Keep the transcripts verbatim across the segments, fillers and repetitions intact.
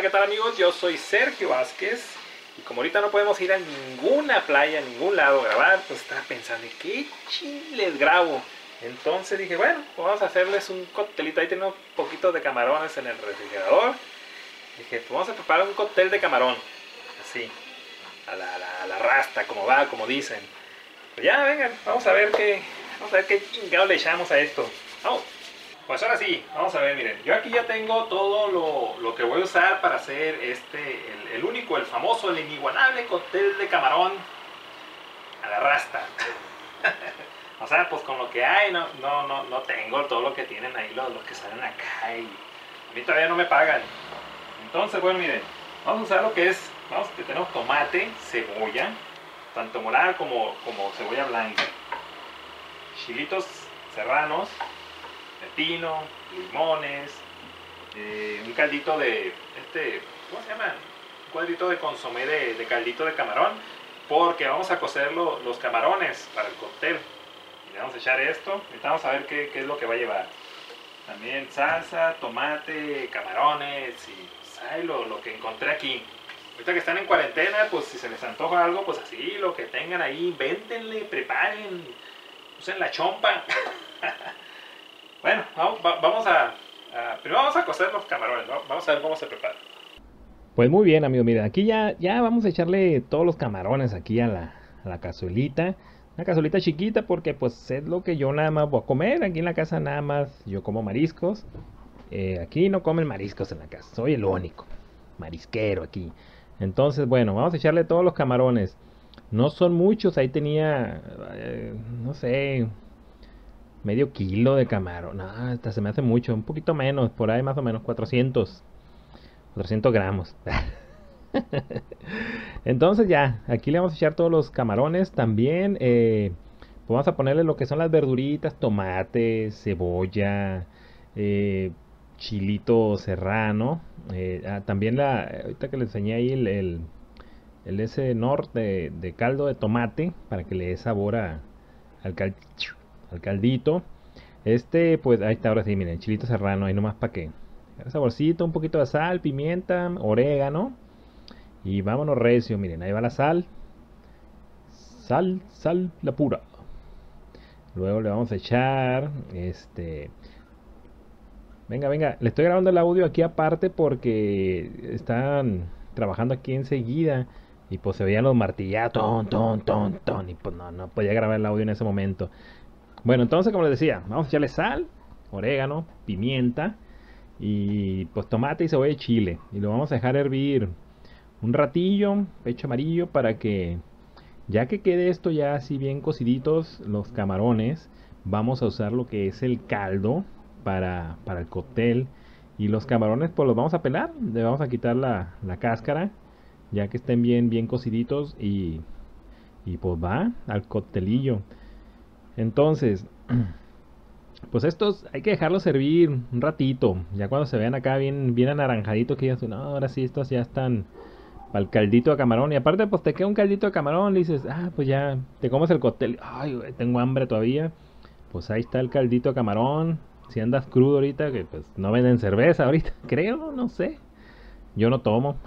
¿qué tal amigos? Yo soy Sergio Vázquez y como ahorita no podemos ir a ninguna playa, a ningún lado a grabar, pues estaba pensando, ¿qué chiles grabo? Entonces dije, bueno, pues vamos a hacerles un coctelito. Ahí tengo un poquito de camarones en el refrigerador. Dije, pues vamos a preparar un cóctel de camarón, así, a la, a la, a la rasta, como va, como dicen. Pues ya, vengan, vamos a ver qué, vamos a ver qué chingado le echamos a esto. Vamos. Pues ahora sí, vamos a ver, miren, yo aquí ya tengo todo lo, lo que voy a usar para hacer este, el, el único, el famoso, el inigualable cóctel de camarón a la rasta. O sea, pues con lo que hay, no, no, no, no tengo todo lo que tienen ahí los, los que salen acá y a mí todavía no me pagan. Entonces, bueno, miren, vamos a usar lo que es, vamos, que tenemos tomate, cebolla, tanto morada como, como cebolla blanca, chilitos serranos, pepino, limones, eh, un caldito de, este, ¿cómo se llama? Un cuadrito de consomé de, de caldito de camarón, porque vamos a cocer lo, los camarones para el cóctel. Y le vamos a echar esto, ahorita vamos a ver qué, qué es lo que va a llevar. También salsa, tomate, camarones y pues, ay, lo, lo que encontré aquí. Ahorita que están en cuarentena, pues si se les antoja algo, pues así, lo que tengan ahí, invéntenle, preparen, usen la chompa. Bueno, vamos, vamos a, a... Primero vamos a cocer los camarones, ¿no? Vamos a ver cómo se prepara. Pues muy bien, amigo, mira, aquí ya, ya vamos a echarle todos los camarones aquí a la, a la cazuelita. Una cazuelita chiquita porque pues es lo que yo nada más voy a comer. Aquí en la casa nada más yo como mariscos. Eh, aquí no comen mariscos en la casa, soy el único marisquero aquí. Entonces, bueno, vamos a echarle todos los camarones. No son muchos, ahí tenía, eh, no sé, medio kilo de camarón. No, hasta se me hace mucho, un poquito menos, por ahí más o menos, cuatrocientos gramos. Entonces ya, aquí le vamos a echar todos los camarones. También eh, pues vamos a ponerle lo que son las verduritas, tomate, cebolla, eh, chilito serrano. Eh, ah, también la, ahorita que le enseñé ahí el, el, el ese norte de, de caldo de tomate para que le dé sabor a, al, cal, al caldito. Este, pues ahí está, ahora sí, miren, chilito serrano, ahí nomás para que saborcito, un poquito de sal, pimienta, orégano. Y vámonos recio, miren, ahí va la sal. Sal, sal, la pura. Luego le vamos a echar, este... Venga, venga, le estoy grabando el audio aquí aparte porque están trabajando aquí enseguida. Y pues se veían los martillazos, ton, ton, ton, ton. Y pues no, no podía grabar el audio en ese momento. Bueno, entonces como les decía, vamos a echarle sal, orégano, pimienta y pues tomate y cebolla y chile. Y lo vamos a dejar hervir un ratillo, pecho amarillo, para que ya que quede esto ya así bien cociditos los camarones, vamos a usar lo que es el caldo para, para el cóctel. Y los camarones pues los vamos a pelar, le vamos a quitar la, la cáscara, ya que estén bien, bien cociditos y, y pues va al coctelillo. Entonces, pues estos hay que dejarlos servir un ratito. Ya cuando se vean acá bien, bien anaranjaditos, que ya son, no, ahora sí, estos ya están para el caldito de camarón. Y aparte, pues te queda un caldito de camarón. Y dices, ah, pues ya te comes el cóctel. Ay, güey, tengo hambre todavía. Pues ahí está el caldito de camarón. Si andas crudo ahorita, que pues no venden cerveza ahorita, creo, no sé. Yo no tomo.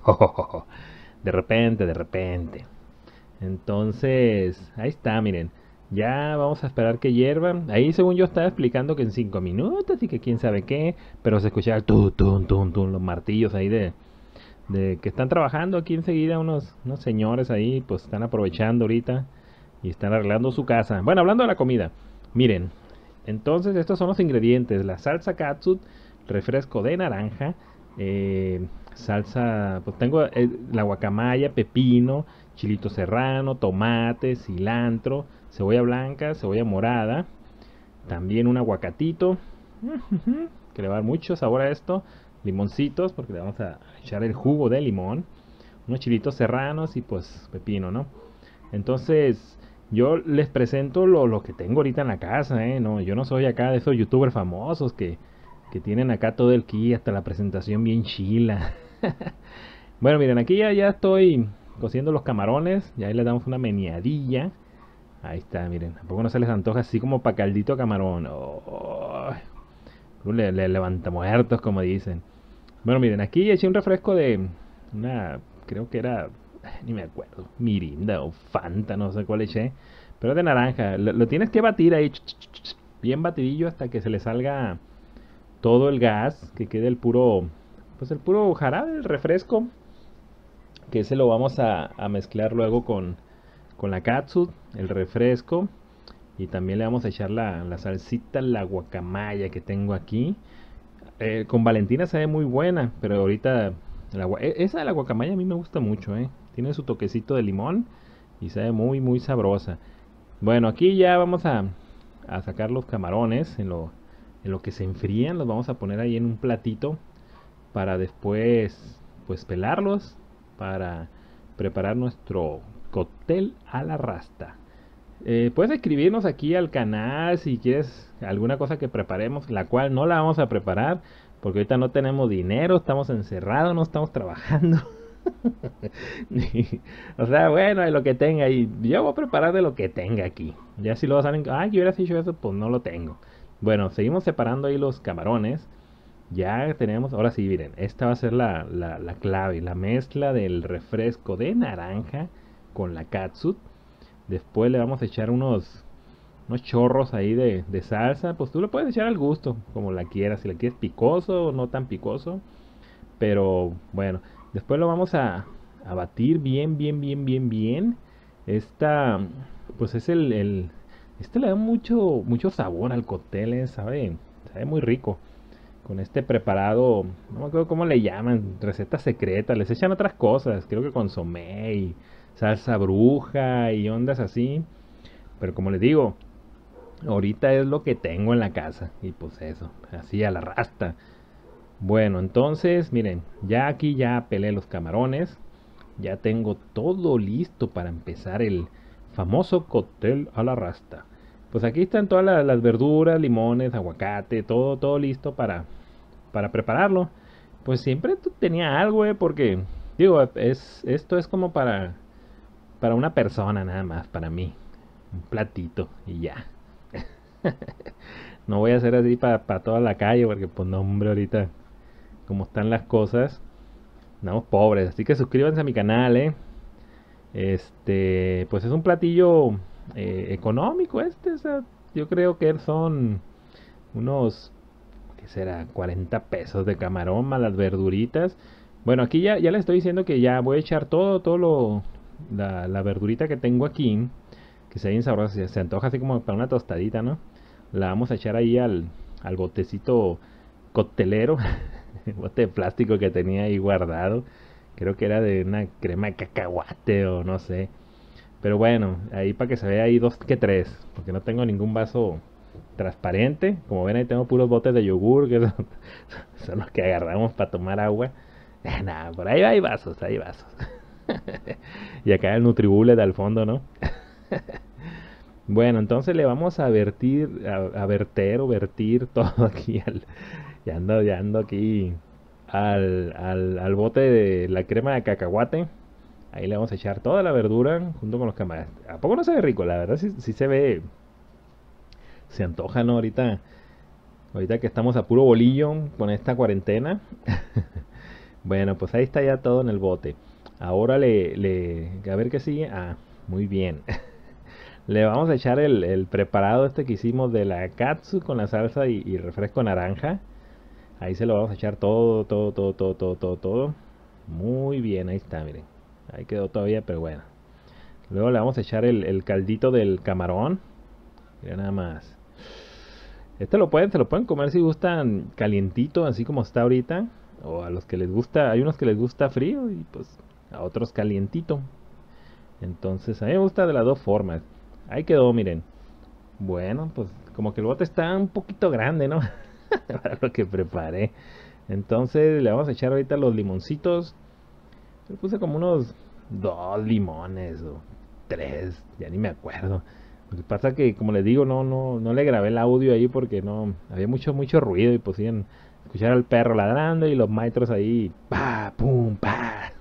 De repente, de repente. Entonces, ahí está, miren. Ya vamos a esperar que hierva. Ahí según yo estaba explicando que en cinco minutos y que quién sabe qué. Pero se escuchaba tu, tu, tu, tu, los martillos ahí de, de que están trabajando aquí enseguida unos, unos señores ahí. Pues están aprovechando ahorita y están arreglando su casa. Bueno, hablando de la comida. Miren, entonces estos son los ingredientes. La salsa katsu, refresco de naranja. Eh, salsa, pues tengo eh, la guacamaya, pepino, chilito serrano, tomate, cilantro, cebolla blanca, cebolla morada, también un aguacatito, que le va a dar mucho sabor a esto, limoncitos, porque le vamos a echar el jugo de limón, unos chilitos serranos y pues pepino, ¿no? Entonces, yo les presento lo, lo que tengo ahorita en la casa, ¿eh? No, yo no soy acá de esos youtubers famosos que, que tienen acá todo el kit, hasta la presentación bien chila. Bueno, miren, aquí ya, ya estoy cociendo los camarones. Y ahí le damos una meneadilla. Ahí está, miren. ¿A poco no se les antoja así como pa' caldito camarón? Oh, le, le levanta muertos, como dicen. Bueno, miren, aquí eché un refresco de una, creo que era, ni me acuerdo, Mirinda o Fanta, no sé cuál eché, pero de naranja. Lo, lo tienes que batir ahí, ch, ch, ch, ch, bien batidillo hasta que se le salga todo el gas, que quede el puro, pues el puro jarabe, el refresco, que ese lo vamos a, a mezclar luego con, con la catsup, el refresco, y también le vamos a echar la, la salsita, la guacamaya que tengo aquí. Eh, con Valentina sabe muy buena, pero ahorita la gua- e- esa de la guacamaya a mí me gusta mucho, ¿eh? Tiene su toquecito de limón y sabe muy, muy sabrosa. Bueno, aquí ya vamos a, a sacar los camarones en lo, en lo que se enfrían, los vamos a poner ahí en un platito para después, pues pelarlos para preparar nuestro cóctel a la rasta. Eh, puedes escribirnos aquí al canal si quieres alguna cosa que preparemos, la cual no la vamos a preparar porque ahorita no tenemos dinero, estamos encerrados, no estamos trabajando. O sea, bueno, de lo que tenga y yo voy a preparar de lo que tenga aquí. Ya si luego salen, ah, que hubieras hecho eso, pues no lo tengo. Bueno, seguimos separando ahí los camarones. Ya tenemos, ahora sí, miren, esta va a ser la, la, la clave, la mezcla del refresco de naranja con la catsup. Después le vamos a echar unos, unos chorros ahí de, de salsa. Pues tú le puedes echar al gusto, como la quieras. Si la quieres picoso o no tan picoso. Pero bueno, después lo vamos a, a batir bien, bien, bien, bien, bien. Esta, pues es el, el este le da mucho, mucho sabor al cóctel, eh, sabe, sabe muy rico. Con este preparado, no me acuerdo cómo le llaman, receta secreta, les echan otras cosas, creo que consomé y salsa bruja y ondas así. Pero como les digo, ahorita es lo que tengo en la casa y pues eso, así a la rasta. Bueno, entonces, miren, ya aquí ya pelé los camarones, ya tengo todo listo para empezar el famoso cóctel a la rasta. Pues aquí están todas las, las verduras, limones, aguacate, todo, todo listo para, para prepararlo. Pues siempre t- tenía algo, eh, porque digo, es, esto es como para, para una persona nada más, para mí. Un platito y ya. No voy a hacer así para toda la calle, porque pues no, hombre, ahorita como están las cosas, andamos pobres. Así que suscríbanse a mi canal, eh. Este, pues es un platillo eh, económico este, o sea, yo creo que son unos, ¿qué será? cuarenta pesos de camarón más las verduritas. Bueno, aquí ya, ya les estoy diciendo que ya voy a echar todo, todo lo, la, la verdurita que tengo aquí, que se bien sabrosa, se, se antoja así como para una tostadita, ¿no? La vamos a echar ahí al, al botecito coctelero, el bote de plástico que tenía ahí guardado. Creo que era de una crema de cacahuate o no sé. Pero bueno, ahí para que se vea ahí dos que tres, porque no tengo ningún vaso transparente. Como ven ahí tengo puros botes de yogur, que son, son los que agarramos para tomar agua. Eh, nada, por ahí hay vasos, hay vasos. Y acá el Nutribullet al fondo, ¿no? Bueno, entonces le vamos a vertir, a, a verter o vertir todo aquí al, ya ando, ya ando aquí al, al, al bote de la crema de cacahuate. Ahí le vamos a echar toda la verdura junto con los camarones. ¿A poco no se ve rico? La verdad sí, sí se ve, se antoja, ¿no? Ahorita, ahorita que estamos a puro bolillo con esta cuarentena. Bueno, pues ahí está ya todo en el bote. Ahora le, le, a ver qué sigue. Ah, muy bien. Le vamos a echar el, el preparado este que hicimos de la katsu con la salsa y, y refresco naranja. Ahí se lo vamos a echar todo, todo, todo, todo, todo, todo, todo. Muy bien, ahí está, miren. Ahí quedó todavía, pero bueno. Luego le vamos a echar el, el caldito del camarón. Mira nada más. Este lo pueden, se lo pueden comer si gustan calientito, así como está ahorita. O a los que les gusta, hay unos que les gusta frío y pues a otros calientito. Entonces a mí me gusta de las dos formas. Ahí quedó, miren. Bueno, pues como que el bote está un poquito grande, ¿no? Para lo que preparé. Entonces le vamos a echar ahorita los limoncitos. Le puse como unos dos limones o tres, ya ni me acuerdo. Lo que pasa que, como les digo, no, no, no le grabé el audio ahí porque no había mucho, mucho ruido y pues iban a escuchar al perro ladrando y los maestros ahí, pa, pum, pa.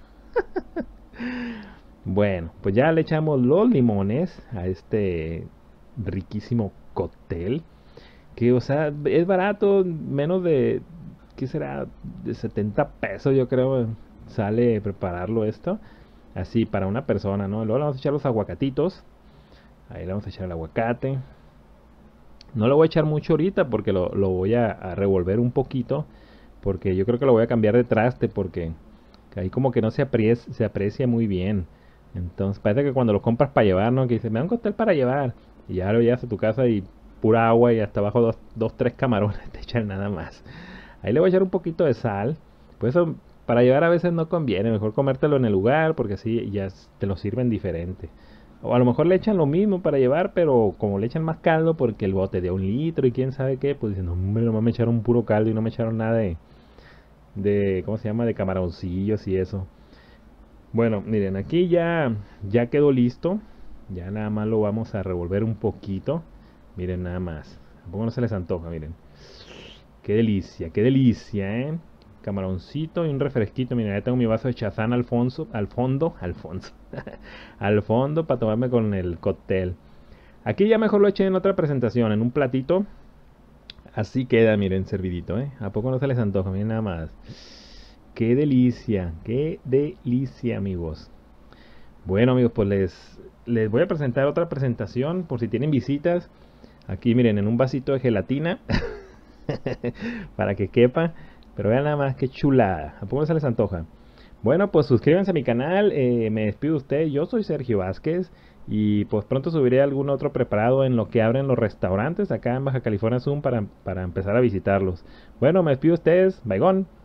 Bueno, pues ya le echamos los limones a este riquísimo cóctel. Que, o sea, es barato, menos de ¿qué será? De setenta pesos yo creo sale prepararlo esto. Así para una persona, ¿no? Luego le vamos a echar los aguacatitos. Ahí le vamos a echar el aguacate. No lo voy a echar mucho ahorita porque lo, lo voy a, a revolver un poquito. Porque yo creo que lo voy a cambiar de traste porque ahí como que no se aprecia, se aprecia muy bien. Entonces parece que cuando lo compras para llevar, ¿no? Que dice, me da un cóctel para llevar. Y ya lo llevas a tu casa y pura agua y hasta abajo dos, dos tres camarones te echan nada más. Ahí le voy a echar un poquito de sal. Pues eso para llevar a veces no conviene. Mejor comértelo en el lugar porque así ya te lo sirven diferente. O a lo mejor le echan lo mismo para llevar, pero como le echan más caldo porque el bote de un litro y quién sabe qué, pues dicen, no, hombre, nomás me echaron un puro caldo y no me echaron nada de, de ¿cómo se llama? De camaroncillos y eso. Bueno, miren, aquí ya, ya quedó listo. Ya nada más lo vamos a revolver un poquito. Miren nada más. Tampoco no se les antoja, miren. Qué delicia, qué delicia, ¿eh? Camaroncito y un refresquito. Miren, ya tengo mi vaso de chazán al, fonso, al fondo. Alfonso. Al fondo para tomarme con el cóctel. Aquí ya mejor lo eché en otra presentación, en un platito. Así queda, miren, servidito, ¿eh? ¿A poco no se les antoja? Miren nada más. Qué delicia, qué delicia, amigos. Bueno, amigos, pues les, les voy a presentar otra presentación por si tienen visitas. Aquí, miren, en un vasito de gelatina. Para que quepa. Pero vean nada más qué chulada. ¿A poco no se les antoja? Bueno, pues suscríbanse a mi canal. Eh, me despido de usted. Yo soy Sergio Vázquez. Y pues pronto subiré algún otro preparado en lo que abren los restaurantes acá en Baja California Sur para, para empezar a visitarlos. Bueno, me despido de ustedes. Bye, gone.